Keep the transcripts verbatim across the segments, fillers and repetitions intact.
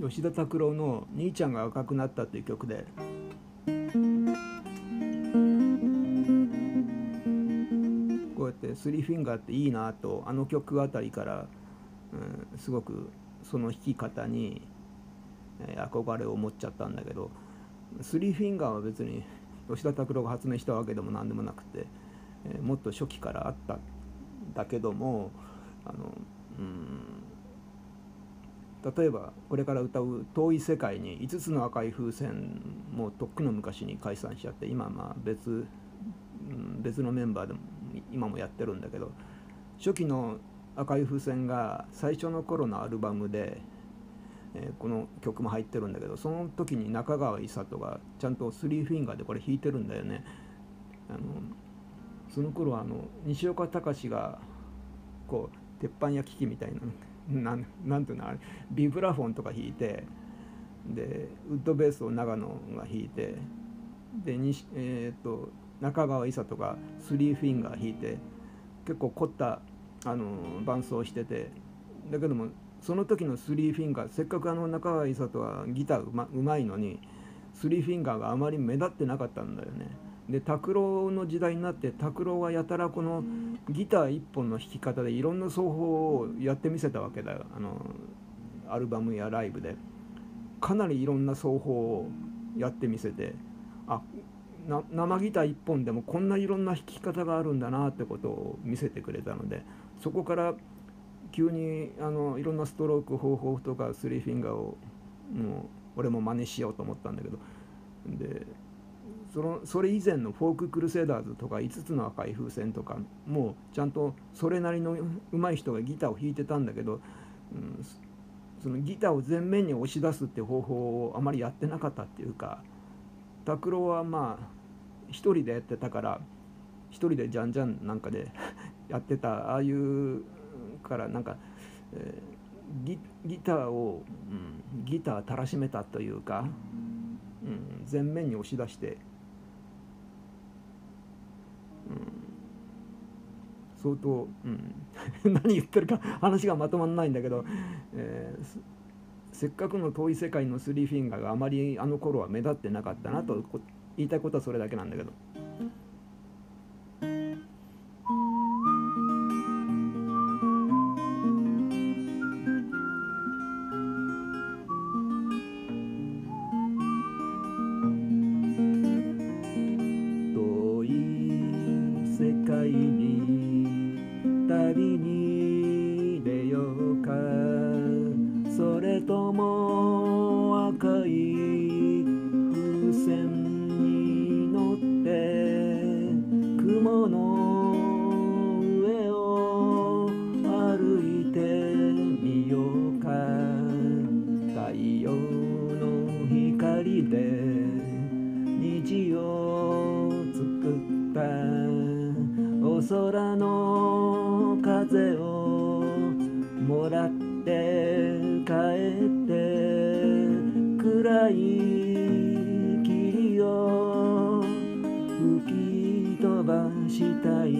吉田拓郎の「兄ちゃんが赤くなった」っていう曲で、こうやってスリーフィンガーっていいなと、あの曲あたりから、うん、すごくその弾き方に、えー、憧れを持っちゃったんだけど、スリーフィンガーは別に吉田拓郎が発明したわけでも何でもなくて、えー、もっと初期からあったんだけども、あの、うん、例えばこれから歌う「遠い世界」にいつつの赤い風船もとっくの昔に解散しちゃって、今まあ別、うん、別のメンバーでも今もやってるんだけど、初期の赤い風船が最初の頃のアルバムで、えー、この曲も入ってるんだけど、その時に中川勇人がちゃんとスリーフィンガーでこれ弾いてるんだよね。あのその頃はあの西岡隆がこう鉄板焼き器みたいななんなんていうのあれビブラフォンとか弾いて、でウッドベースを長野が弾いて、でに、えー、と中川勇人がスリーフィンガー弾いて、結構凝ったあの伴奏をしてて、だけどもその時のスリーフィンガー、せっかくあの中川勇人はギターうま、うまいのにスリーフィンガーがあまり目立ってなかったんだよね。で拓郎の時代になって拓郎はやたらこのギター一本の弾き方でいろんな奏法をやってみせたわけだよ。あのアルバムやライブでかなりいろんな奏法をやってみせて、あな生ギター一本でもこんないろんな弾き方があるんだなってことを見せてくれたので、そこから急にあのいろんなストローク方法とかスリーフィンガーをもう俺も真似しようと思ったんだけど、でそのそれ以前のフォーククルセダーズとかいつつの赤い風船とかもうちゃんとそれなりの上手い人がギターを弾いてたんだけど、うん、そのギターを前面に押し出すっていう方法をあまりやってなかったっていうか、拓郎はまあ一人でやってたから、一人でじゃんじゃんなんかでやってた、ああいうからなんか、えー、ギ, ギターを、うん、ギターたらしめたというか、うん、前面に押し出して、うん、相当、うん、何言ってるか話がまとまらないんだけど、えー、せっかくの遠い世界のスリーフィンガーがあまりあの頃は目立ってなかったなと言いたいことはそれだけなんだけど。遠い世界に旅に出ようか、それとも赤い風船に乗って雲の上を歩いてみようか、太陽の光で虹を作ったお空の風をもらって帰って暗い霧を吹き飛ばしたい、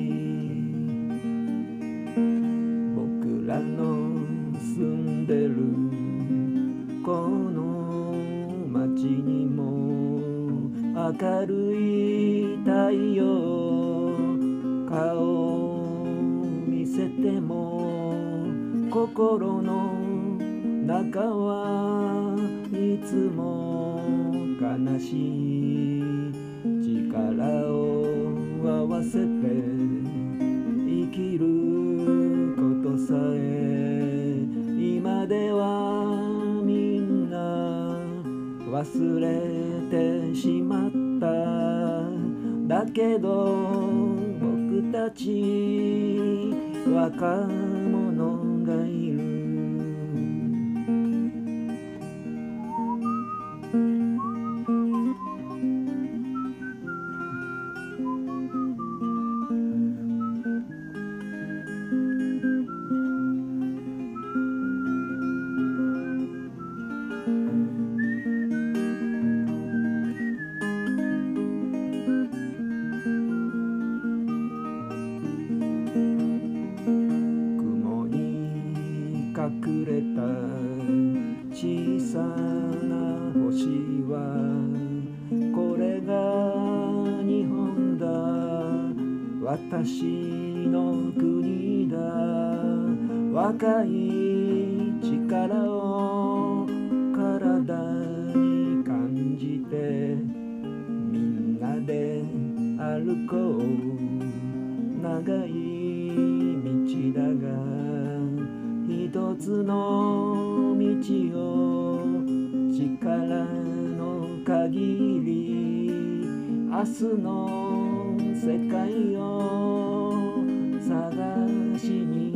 僕らの住んでるこの街にも明るい太陽、顔見せても心の中はいつも悲しい、力を合わせて生きることさえ今ではみんな忘れてしまった。だけど僕たち若者がいる。雲に私の国だ。若い力を体に感じてみんなで歩こう。長い道だが一つの道を力の限り明日の世界を探しに